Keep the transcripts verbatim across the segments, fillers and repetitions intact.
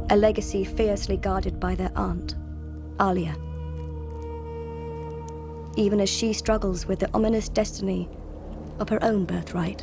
a legacy fiercely guarded by their aunt, Alia. Even as she struggles with the ominous destiny of her own birthright.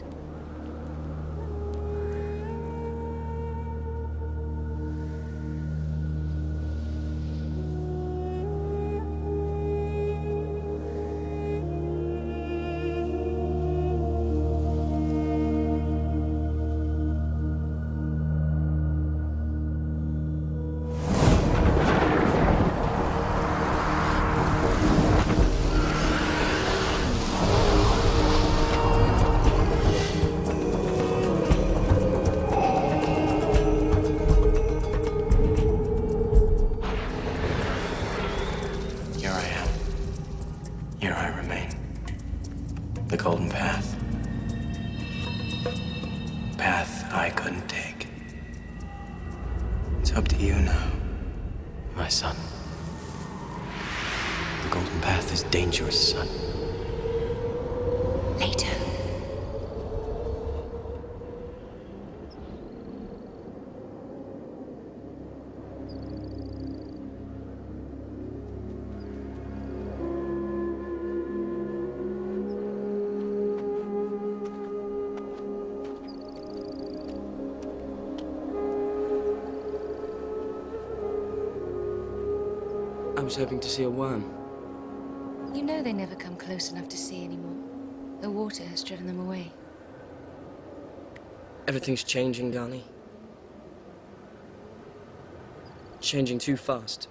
I was hoping to see a worm. You know they never come close enough to see anymore. The water has driven them away. Everything's changing, Ghani. Changing too fast.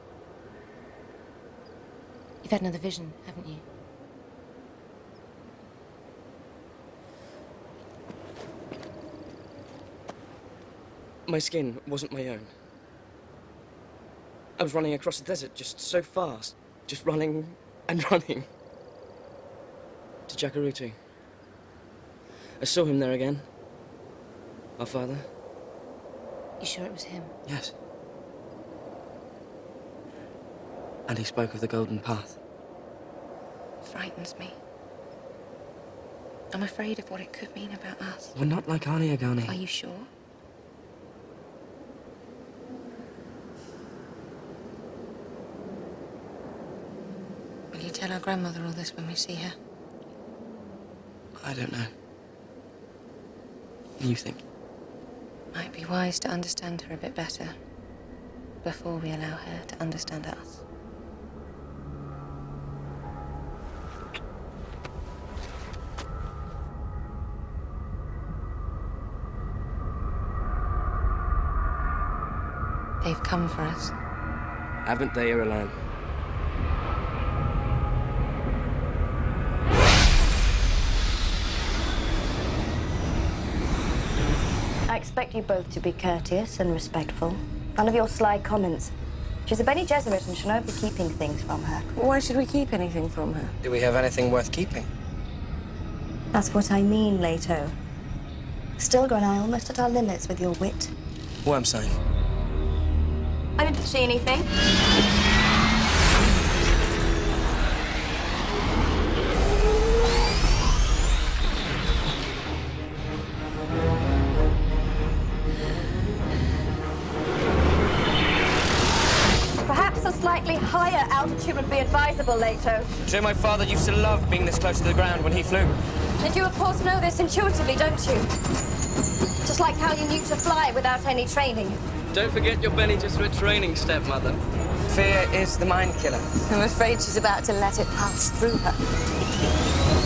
You've had another vision, haven't you? My skin wasn't my own. I was running across the desert just so fast. Just running and running. To Jakarute. I saw him there again. Our father. You sure it was him? Yes. And he spoke of the golden path. Frightens me. I'm afraid of what it could mean about us. We're not like Alia, Ghani. Are you sure? Will you tell our grandmother all this when we see her? I don't know. What do you think? Might be wise to understand her a bit better before we allow her to understand us. They've come for us. Haven't they, Irulan? I expect you both to be courteous and respectful. None of your sly comments. She's a Bene Gesserit and she'll not be keeping things from her. Why should we keep anything from her? Do we have anything worth keeping? That's what I mean, Leto. Still, Granai, almost at our limits with your wit. Worm sign. I didn't see anything. Perhaps a slightly higher altitude would be advisable, Leto. Sure, my father used to love being this close to the ground when he flew. And you, of course, know this intuitively, don't you? Just like how you knew to fly without any training. Don't forget your Bene Gesserit training, stepmother. Fear is the mind killer. I'm afraid she's about to let it pass through her.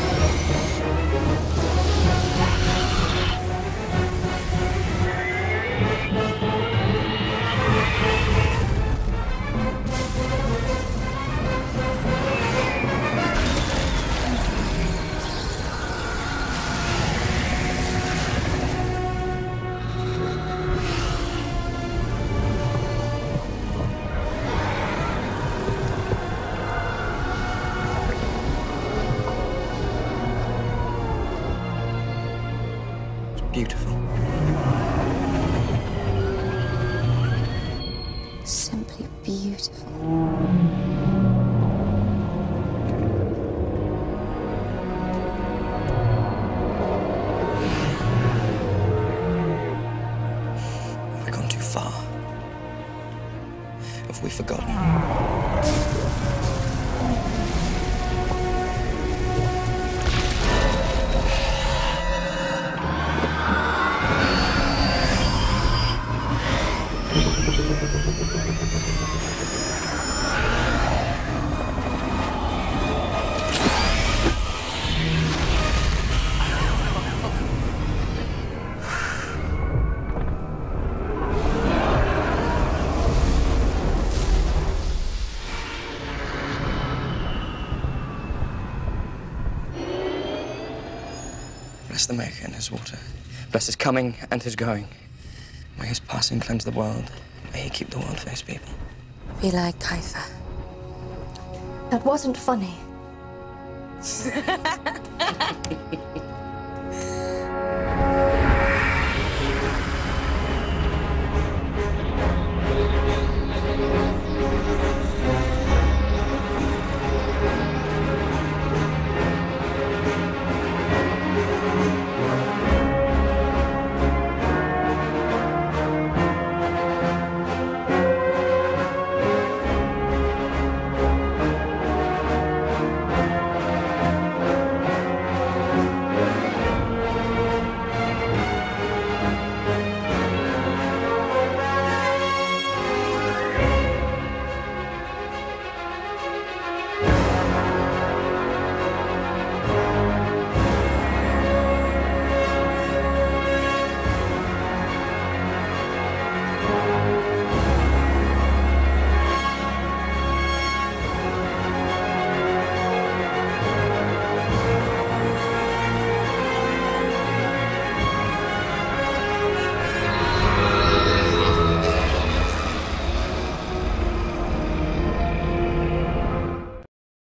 Beautiful. Simply beautiful. Have we gone too far? have we forgotten? Bless the Maker and his water. Bless his coming and his going. May his passing cleanse the world. May he keep the world for his people. Be like Kaifa. That wasn't funny.